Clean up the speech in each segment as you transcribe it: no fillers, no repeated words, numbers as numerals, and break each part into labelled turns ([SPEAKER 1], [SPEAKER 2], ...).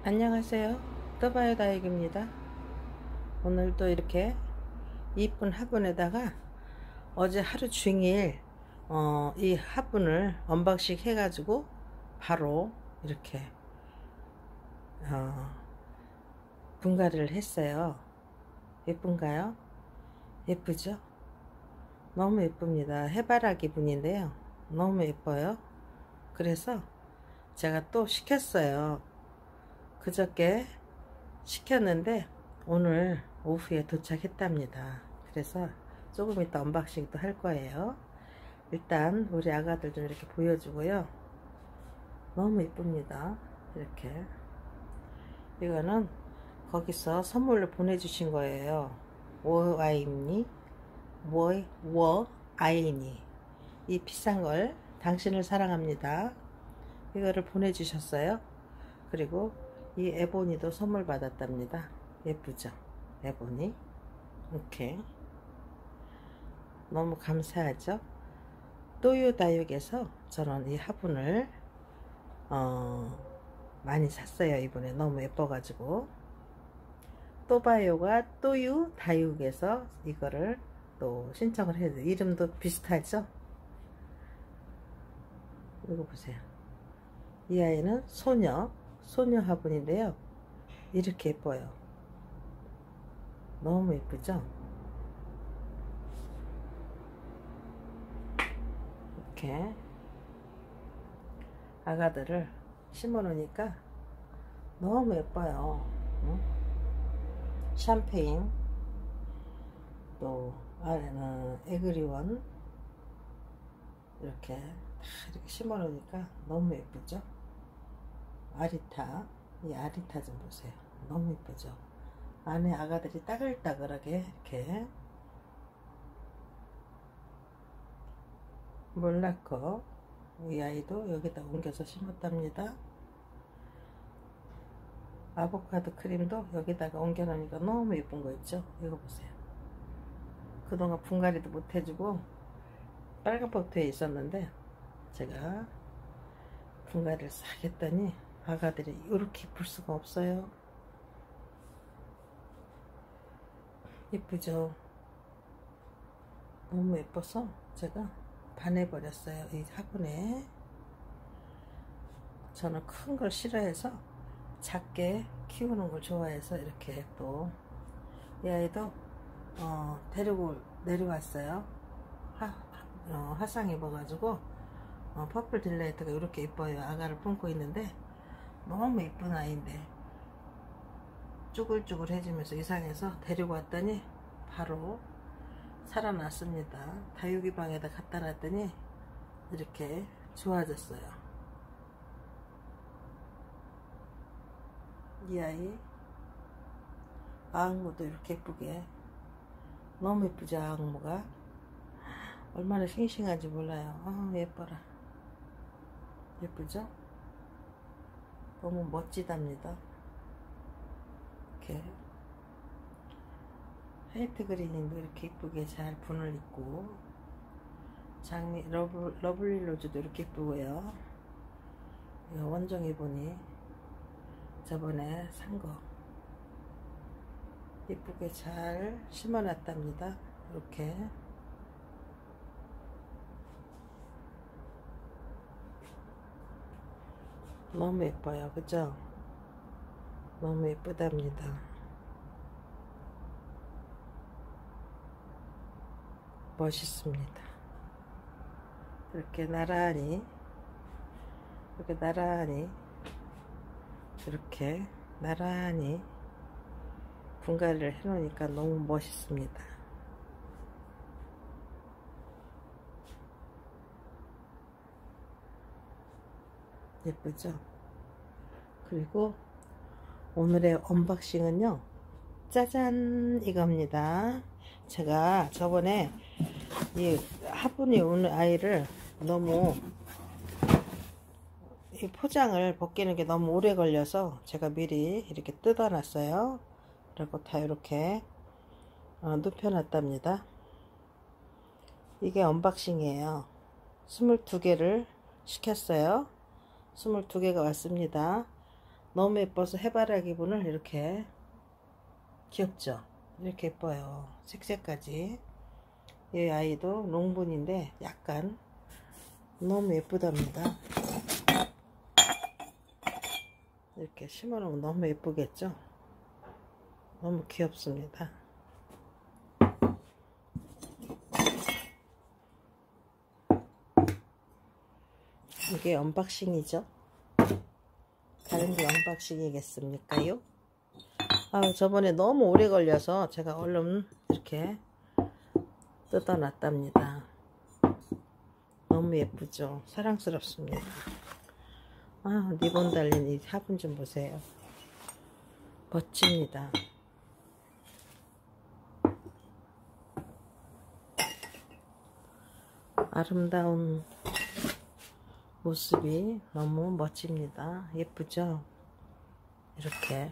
[SPEAKER 1] 안녕하세요. 떠봐요 다육입니다. 오늘도 이렇게 이쁜 화분에다가 어제 하루 종일 이 화분을 언박싱 해가지고 바로 이렇게 어, 분갈이를 했어요. 예쁜가요? 예쁘죠? 너무 예쁩니다. 해바라기 분인데요. 너무 예뻐요. 그래서 제가 또 시켰어요. 그저께 시켰는데 오늘 오후에 도착했답니다. 그래서 조금 이따 언박싱도 할 거예요. 일단 우리 아가들 좀 이렇게 보여주고요. 너무 이쁩니다. 이렇게 이거는 거기서 선물로 보내주신 거예요. 워아이니 이 비싼 걸 당신을 사랑합니다. 이거를 보내주셨어요. 그리고 이 에보니도 선물 받았답니다. 예쁘죠? 에보니 이렇게 너무 감사하죠? 또유다육에서 저는 이 화분을 많이 샀어요. 이번에 너무 예뻐가지고 또바요가 또유다육에서 이거를 또 신청을 해요. 이름도 비슷하죠? 이거 보세요. 이 아이는 소녀 화분인데요. 이렇게 예뻐요. 너무 예쁘죠? 이렇게 아가들을 심어 놓으니까 너무 예뻐요. 응? 샴페인, 또 아래는 에그리원 이렇게 심어 놓으니까 너무 예쁘죠? 아리타, 이 아리타 좀 보세요. 너무 예쁘죠? 안에 아가들이 따글따글하게 이렇게 몰라커, 이 아이도 여기다 옮겨서 심었답니다. 아보카도 크림도 여기다가 옮겨 놓으니까 너무 예쁜 거 있죠? 이거 보세요. 그동안 분갈이도 못 해주고 빨간 포트에 있었는데 제가 분갈이를 싹 했더니 아가들이 이렇게 예쁠 수가 없어요. 예쁘죠? 너무 예뻐서 제가 반해버렸어요. 이 화분에. 저는 큰 걸 싫어해서 작게 키우는 걸 좋아해서 이렇게 또 이 아이도 데리고 내려왔어요. 화상 입어가지고 퍼플 딜라이트가 이렇게 예뻐요. 아가를 품고 있는데 너무 예쁜 아이인데 쭈글쭈글 해주면서 이상해서 데리고 왔더니 바로 살아났습니다. 다육이 방에다 갖다 놨더니 이렇게 좋아졌어요. 이 아이 아악무도 이렇게 예쁘게 너무 예쁘죠? 아악무가 얼마나 싱싱한지 몰라요. 예뻐라. 예쁘죠? 너무 멋지답니다. 이렇게 화이트 그린님도 이렇게 예쁘게 잘 분을 입고 장미 러블리 로즈도 이렇게 예쁘고요. 이거 원종이 보니 저번에 산 거 예쁘게 잘 심어 놨답니다. 이렇게 너무 예뻐요. 그죠? 너무 예쁘답니다. 멋있습니다. 이렇게 나란히 분갈이를 해 놓으니까 너무 멋있습니다. 예쁘죠? 그리고 오늘의 언박싱은요, 짜잔, 이겁니다. 제가 저번에 이 화분이 오는 아이를 너무 이 포장을 벗기는 게 너무 오래 걸려서 제가 미리 이렇게 뜯어 놨어요. 그리고 다 이렇게 눕혀 놨답니다. 이게 언박싱이에요. 22개를 시켰어요. 22개가 왔습니다. 너무 예뻐서 해바라기 분을 이렇게, 귀엽죠? 이렇게 예뻐요. 색색까지. 이 아이도 롱분인데 약간 너무 예쁘답니다. 이렇게 심어놓으면 너무 예쁘겠죠? 너무 귀엽습니다. 이게 언박싱이죠? 다른 게 언박싱이겠습니까요? 저번에 너무 오래 걸려서 제가 얼른 이렇게 뜯어놨답니다. 너무 예쁘죠? 사랑스럽습니다. 리본 달린 이 화분 좀 보세요. 멋집니다. 아름다운 모습이 너무 멋집니다. 예쁘죠? 이렇게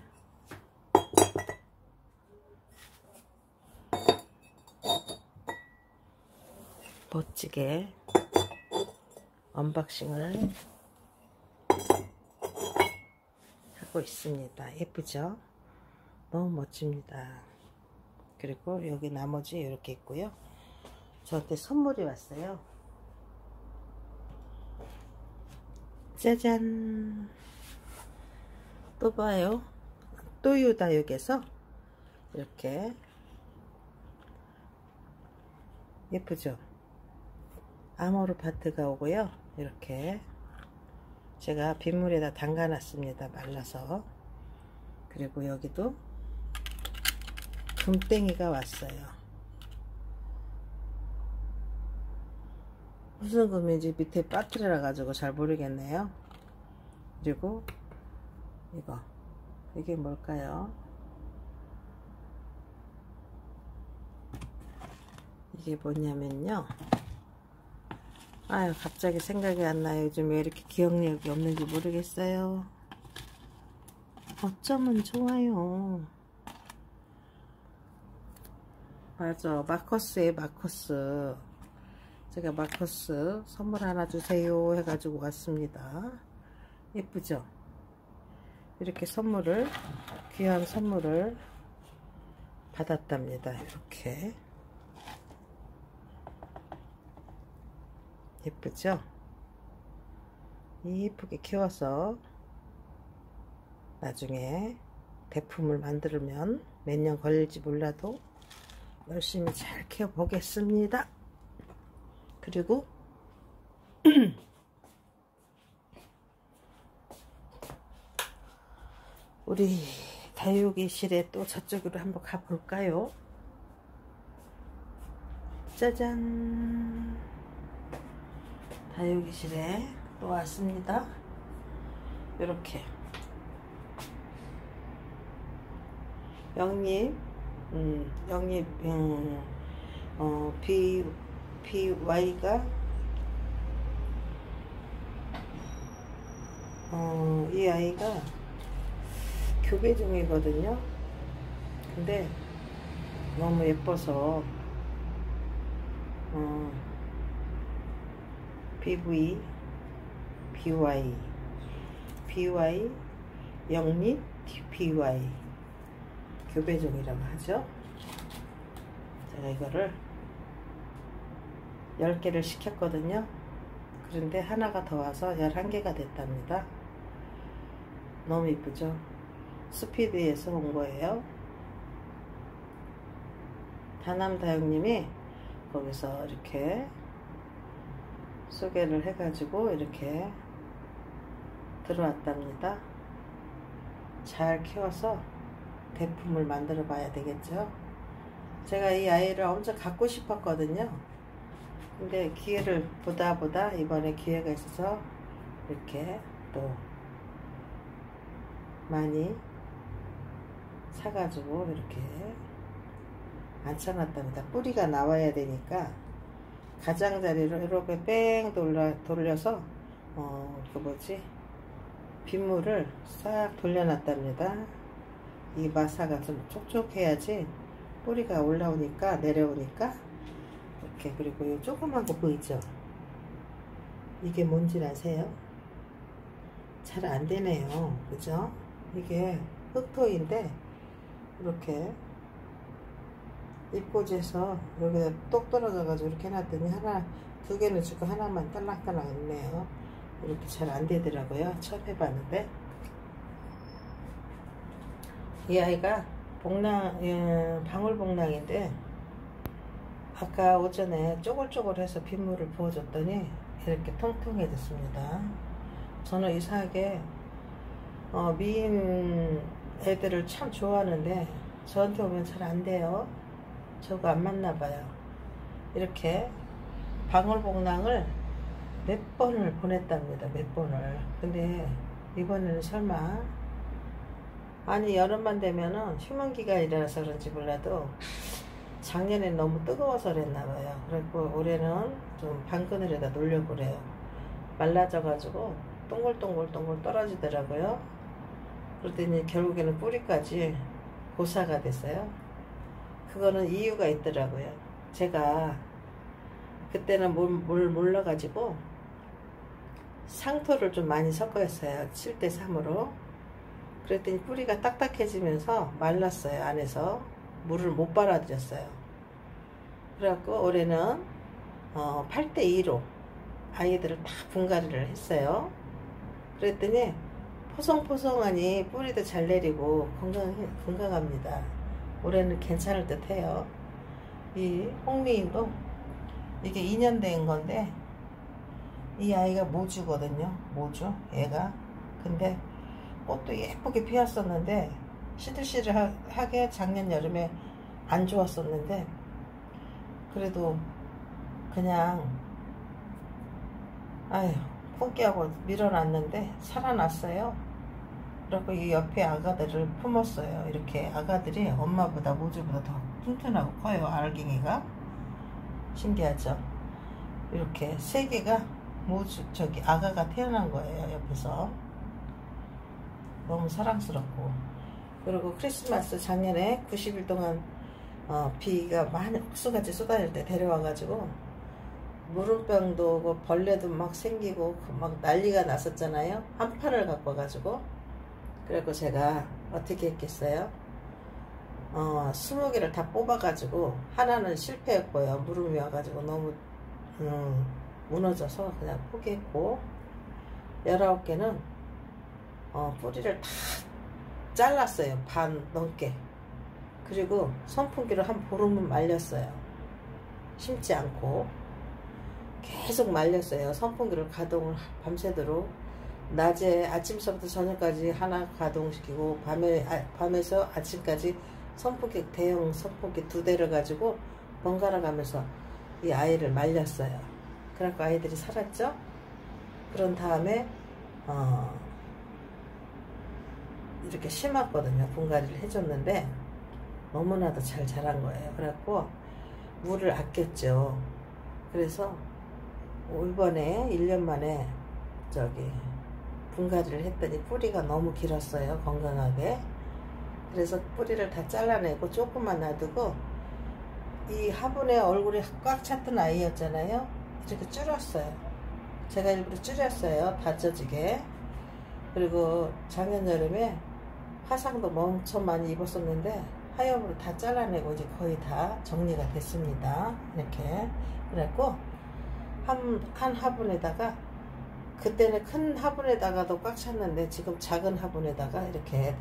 [SPEAKER 1] 멋지게 언박싱을 하고 있습니다. 예쁘죠? 너무 멋집니다. 그리고 여기 나머지 이렇게 있고요. 저한테 선물이 왔어요. 짜잔! 또 봐요. 또유다육에서 이렇게 예쁘죠? 아모르파트가 오고요. 이렇게 제가 빗물에다 담가 놨습니다. 말라서. 그리고 여기도 금땡이가 왔어요. 무슨 금인지 밑에 빠뜨려 가지고 잘 모르겠네요. 그리고 이게 뭘까요? 이게 뭐냐면요, 갑자기 생각이 안 나요. 요즘 왜 이렇게 기억력이 없는지 모르겠어요. 어쩌면 좋아요. 맞아, 마커스에 마커스. 제가 마커스 선물 하나 주세요 해가지고 왔습니다. 예쁘죠? 이렇게 선물을, 귀한 선물을 받았답니다. 이렇게 예쁘죠? 이쁘게 키워서 나중에 대품을 만들면 몇 년 걸릴지 몰라도 열심히 잘 키워 보겠습니다. 그리고 우리 다육이실에 또 저쪽으로 한번 가볼까요? 짜잔! 다육이실에 또 왔습니다. 이렇게 영잎 BY가 이 아이가 교배 중이거든요. 근데 너무 예뻐서 BY 영립 BY 교배종이라고 하죠. 제가 이거를 10개를 시켰거든요. 그런데 하나가 더 와서 11개가 됐답니다. 너무 이쁘죠? 스피드에서 온 거예요. 다남다육님이 거기서 이렇게 소개를 해가지고 이렇게 들어왔답니다. 잘 키워서 대품을 만들어 봐야 되겠죠. 제가 이 아이를 엄청 갖고 싶었거든요. 근데 기회를 보다 이번에 기회가 있어서 이렇게 또 많이 사가지고 이렇게 앉혀놨답니다. 뿌리가 나와야 되니까 가장자리로 이렇게 뺑 돌려서 빗물을 싹 돌려놨답니다. 이 마사가 좀 촉촉해야지 뿌리가 올라오니까, 내려오니까 이렇게. 그리고 이 조그만 거 보이죠? 이게 뭔지 아세요? 잘 안 되네요. 그죠? 이게 흑토인데 이렇게 입꽂이해서 여기다 똑 떨어져 가지고 이렇게 해놨더니 하나, 두 개는 주고 하나만 딸랑딸랑 있네요. 이렇게 잘 안 되더라고요. 처음 해봤는데. 이 아이가 방울복랑인데 아까 오전에 쪼글쪼글해서 빗물을 부어줬더니 이렇게 통통해졌습니다. 저는 이상하게 미인 애들을 참 좋아하는데 저한테 오면 잘 안 돼요. 저거 안 맞나봐요. 이렇게 방울복랑을 몇 번을 보냈답니다. 몇 번을. 근데 이번에는 설마, 아니 여름만 되면은 휴먼기간이라서 그런지 몰라도 작년에 너무 뜨거워서 그랬나봐요. 그래서 올해는 좀 방그늘에다 놓으려고 그래요. 말라져 가지고 동글동글 떨어지더라고요. 그랬더니 결국에는 뿌리까지 고사가 됐어요. 그거는 이유가 있더라고요. 제가 그때는 뭘 몰라가지고 상토를 좀 많이 섞어했어요. 7:3으로. 그랬더니 뿌리가 딱딱해지면서 말랐어요. 안에서 물을 못 빨아들였어요. 그래갖고 올해는 8:2로 아이들을 다 분갈이를 했어요. 그랬더니 포송포송하니 뿌리도 잘 내리고 건강합니다. 올해는 괜찮을 듯 해요. 이 홍미인도 이게 2년 된 건데 이 아이가 모주거든요. 모주 얘가. 근데 꽃도 예쁘게 피었었는데 시들시들하게 작년 여름에 안 좋았었는데 그래도 그냥 아휴 포기하고 밀어놨는데 살아났어요. 그리고 이 옆에 아가들을 품었어요. 이렇게 아가들이 엄마보다 모주보다 더 튼튼하고 커요. 알갱이가 신기하죠. 이렇게 3개가 모주 아가가 태어난 거예요. 옆에서 너무 사랑스럽고. 그리고 크리스마스 작년에 90일 동안 비가 많이 옥수같이 쏟아질 때 데려와가지고 무름병도 오고 벌레도 막 생기고 막 난리가 났었잖아요. 한 판을 갖고 와가지고. 그래서 제가 어떻게 했겠어요? 20개를 다 뽑아가지고 하나는 실패했고요. 무름이 와가지고 너무 무너져서 그냥 포기했고 19개는 뿌리를 다 잘랐어요. 반 넘게. 그리고 선풍기로 한 보름은 말렸어요. 심지 않고 계속 말렸어요. 선풍기를 가동을 밤새도록 낮에 아침서부터 저녁까지 하나 가동시키고 밤에서 아침까지 선풍기, 대형 선풍기 2대를 가지고 번갈아 가면서 이 아이를 말렸어요. 그래갖고 아이들이 살았죠. 그런 다음에 이렇게 심었거든요. 분갈이를 해줬는데 너무나도 잘 자란 거예요. 그래갖고 물을 아꼈죠. 그래서 이번에 1년 만에 분갈이를 했더니 뿌리가 너무 길었어요. 건강하게. 그래서 뿌리를 다 잘라내고 조금만 놔두고 이 화분에 얼굴이 꽉 찼던 아이였잖아요. 이렇게 줄였어요. 제가 일부러 줄였어요. 다져지게. 그리고 작년 여름에 화상도 엄청 많이 입었었는데 하엽으로 다 잘라내고 이제 거의 다 정리가 됐습니다. 이렇게. 그래갖고 한 화분에다가, 그때는 큰 화분에다가도 꽉 찼는데 지금 작은 화분에다가 이렇게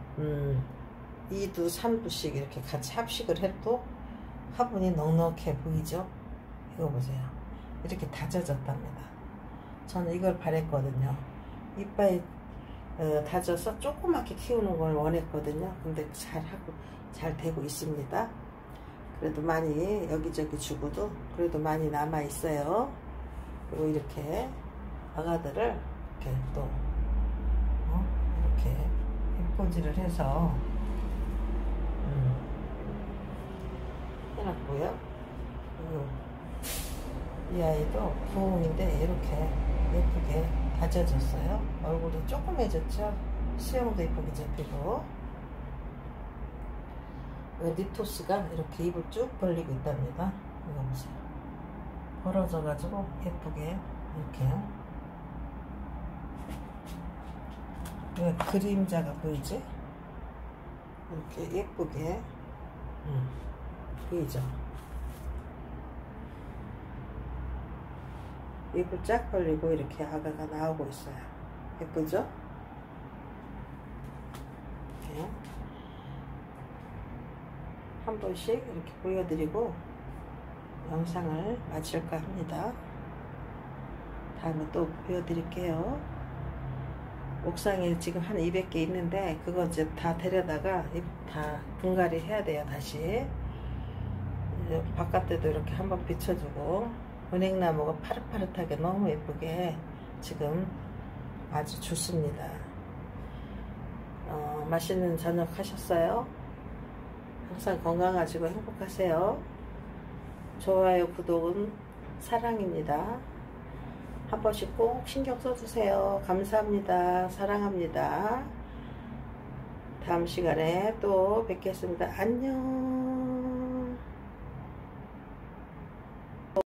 [SPEAKER 1] 2두 3두씩 이렇게 같이 합식을 해도 화분이 넉넉해 보이죠? 이거 보세요. 이렇게 다져졌답니다. 저는 이걸 바랬거든요. 이빨 다져서 조그맣게 키우는 걸 원했거든요. 근데 잘 되고 있습니다. 그래도 많이 여기저기 주고도 그래도 많이 남아 있어요. 그리고 이렇게 아가들을 이렇게 또 이렇게 입꼬지를 해서 해놨고요. 그리고 이 아이도 부흥인데 이렇게 예쁘게 다져졌어요. 얼굴이 조그매졌죠. 수영도 예쁘게 잡히고. 니토스가 이렇게 입을 쭉 벌리고 있답니다. 이거 보세요. 벌어져 가지고 예쁘게 이렇게 왜 그림자가 보이지? 이렇게 예쁘게 보이죠? 입을 쫙 벌리고 이렇게 아가가 나오고 있어요. 예쁘죠? 이렇게 한 번씩 이렇게 보여드리고 영상을 마칠까 합니다. 다음에 또 보여드릴게요. 옥상에 지금 한 200개 있는데 그거 이제 다 데려다가 다 분갈이 해야 돼요. 다시 이제 바깥에도 이렇게 한번 비춰주고 은행나무가 파릇파릇하게 너무 예쁘게 지금 아주 좋습니다. 맛있는 저녁 하셨어요? 항상 건강하시고 행복하세요. 좋아요, 구독은 사랑입니다. 한 번씩 꼭 신경 써주세요. 감사합니다. 사랑합니다. 다음 시간에 또 뵙겠습니다. 안녕.